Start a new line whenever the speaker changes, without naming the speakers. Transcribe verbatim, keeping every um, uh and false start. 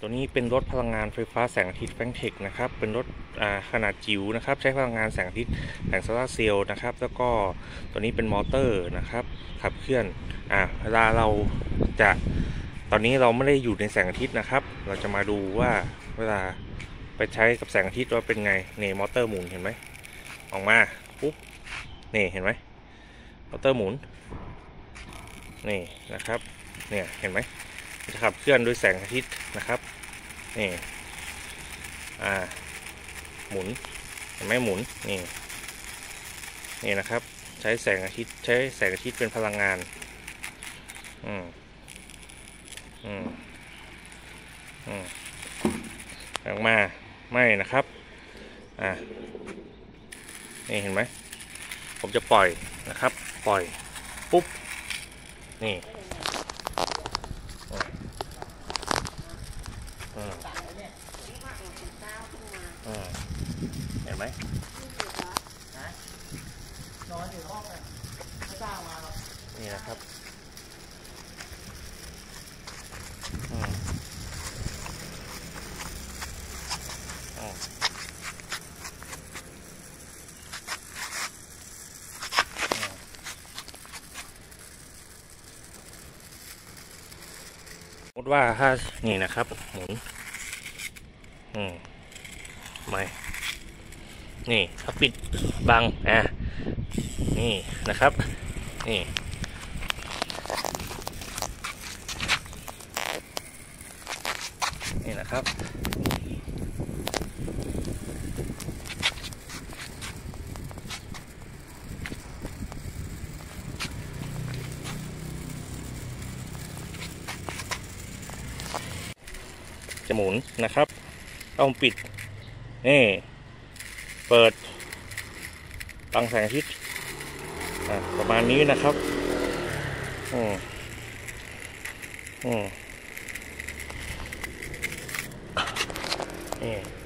ตัวนี้เป็นรถพลังงานไฟฟ้าแสงอาทิตย์แฟงเทคนะครับเป็นรถขนาดจิ๋วนะครับใช้พลังงานแสงอาทิตย์แสงโซลาร์เซลล์นะครับแล้วก็ตัวนี้เป็นมอเตอร์นะครับขับเคลื่อนอ่าเวลาเราจะตอนนี้เราไม่ได้อยู่ในแสงอาทิตย์นะครับเราจะมาดูว่าเวลาไปใช้กับแสงอาทิตย์ว่าเป็นไงนี่มอเตอร์หมุนเห็นไหมออกมาปุ๊บนี่เห็นไหมมอเตอร์หมุนนี่นะครับเนี่ยเห็นไหมจะขับเคลื่อนด้วยแสงอาทิตย์นะครับนี่อ่าหมุนเห็นไหมหมุนนี่นี่นะครับใช้แสงอาทิตย์ใช้แสงอาทิตย์เป็นพลังงานอืมอืมอืมออกมาไม่นะครับอ่านี่เห็นไหมผมจะปล่อยนะครับปล่อยปุ๊บนี่เห็นไหมนอนอยู่ห้องไม่กล้ามาหรอกนี่นะครับสมมติว่าถ้านี่นะครับหมุนอืมไม่นี่ถ้าปิดบังอ่ะนี่นะครับนี่นี่นะครับจะหมุนนะครับต้องปิดนี่เปิดบังแสงอาทิตย์ประมาณนี้นะครับอืมอืมนี่